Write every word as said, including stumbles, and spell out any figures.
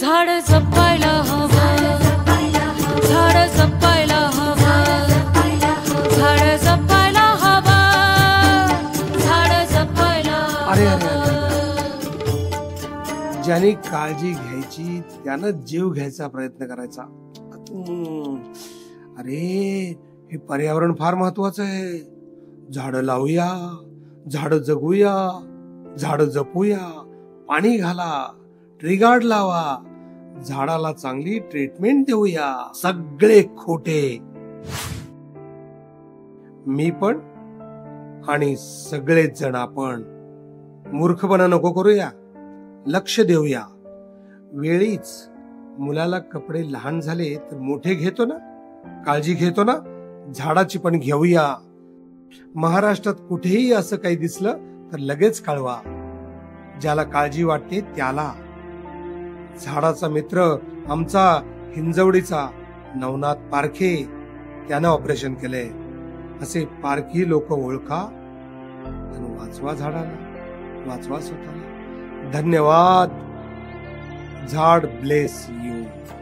झाड जपायला हवं, झाड जपायला हवं, झाड जपायला हवं, झाड जपायला अरे अरे ज्याने काळजी घ्यायची त्यानं जीव घ्यायचा प्रयत्न करायचा. अरे हे पर्यावरण फार महत्वाचं आहे. झाडं लावूया, झाडं जगूया, झाडं जपूया, पाणी घाला, ट्री गार्ड लावा, झाडाला चांगली ट्रीटमेंट देऊया. सगळे खोटे. मी पण आणि सगळेच जण आपण मूर्खपणा नको करूया. लक्ष देऊया. वेळीच मुलाला कपडे लहान झाले तर मोठे घेतो ना, काळजी घेतो ना, झाडाची पण घेऊया. महाराष्ट्रात कुठेही असं काही दिसलं तर लगेच कळवा. ज्याला काळजी वाटते त्याला. झाडाचा मित्र आमचा हिंजवडीचा नवनाथ पारखे, त्यानं ऑपरेशन केलंय. असे पारखी लोक ओळखा आणि वाचवा झाडाला, वाचवा स्वतःला. धन्यवाद. झाड ब्लेस यू.